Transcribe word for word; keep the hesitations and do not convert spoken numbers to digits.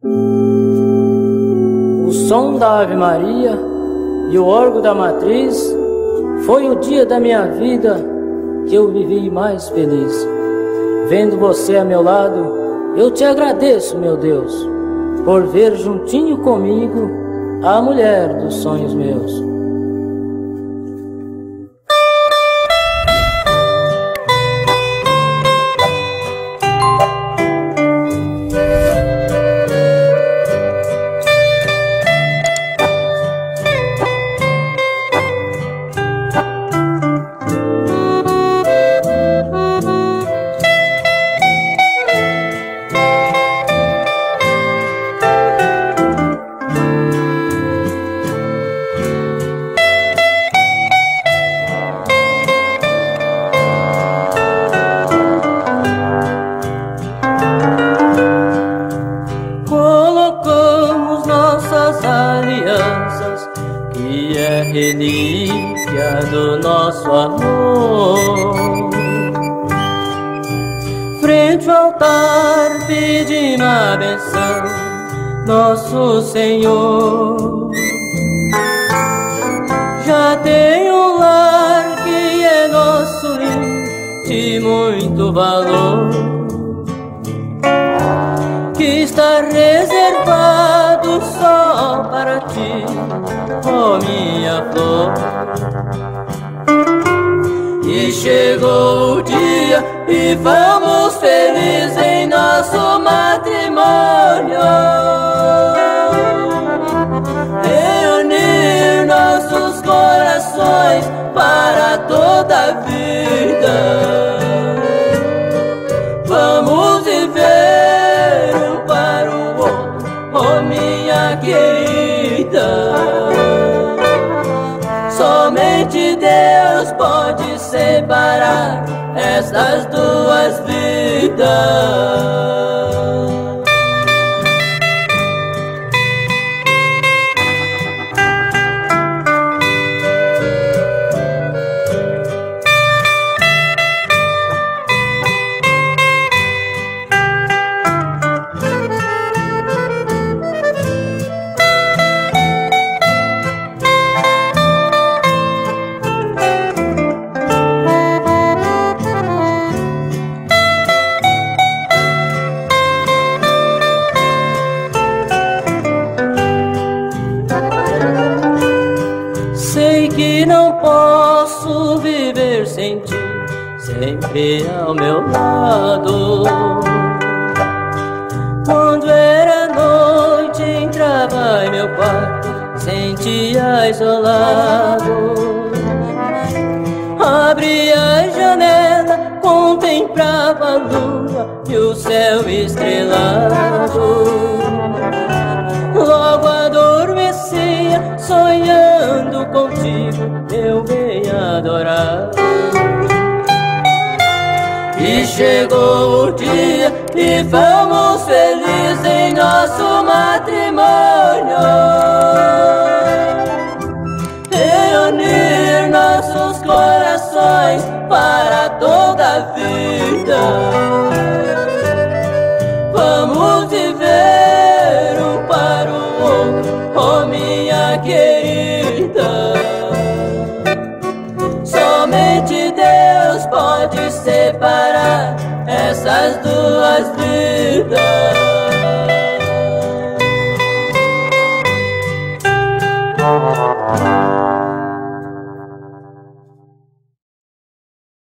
O som da Ave Maria e o órgão da matriz foi o dia da minha vida que eu vivi mais feliz. Vendo você a meu lado, eu te agradeço, meu Deus, por ver juntinho comigo a mulher dos sonhos meus. Que é relíquia do nosso amor. Frente ao altar pedimos a benção, nosso Senhor. Já tem um lar que é nosso lar de muito valor, que está reservado só para ti, oh minha flor. E chegou o dia e vamos felizes em nosso matrimônio, reunir nossos corações para toda a vida. Vamos viver um para o outro, oh minha querida. Somente Deus pode separar essas duas vidas. Sei que não posso viver sem ti, sempre ao meu lado. Quando era noite entrava em meu quarto, sentia isolado. Abria a janela, contemplava a lua e o céu estrelado. Logo adormecia, sonhando contigo, meu bem adorado. E chegou o dia e fomos felizes em nosso matrimônio, reunir nossos corações para toda a vida. Vamos viver um para o outro, oh minha querida. Somente Deus pode separar essas duas vidas.